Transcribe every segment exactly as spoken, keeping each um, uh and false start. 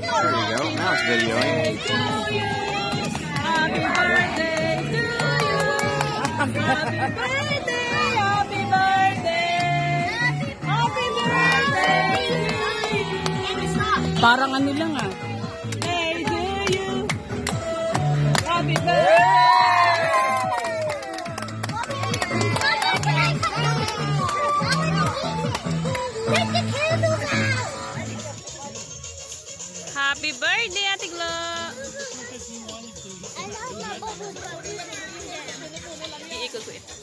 There you go. Now it's videoing. Happy birthday to you. Happy birthday, happy birthday. Happy birthday to you. Parang ano lang ah. Hey to you. Happy birthday. Happy birthday, Ate Glo! Iikot ko ito.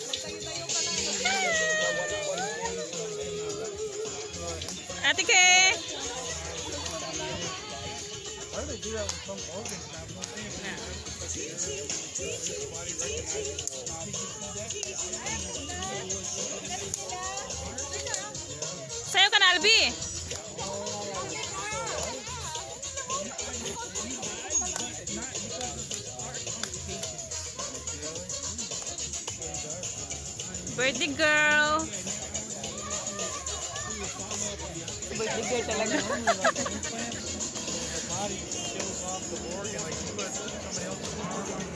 Ate Kay! Sayo ka na, Albi! Birthday girl. Birthday girl talaga.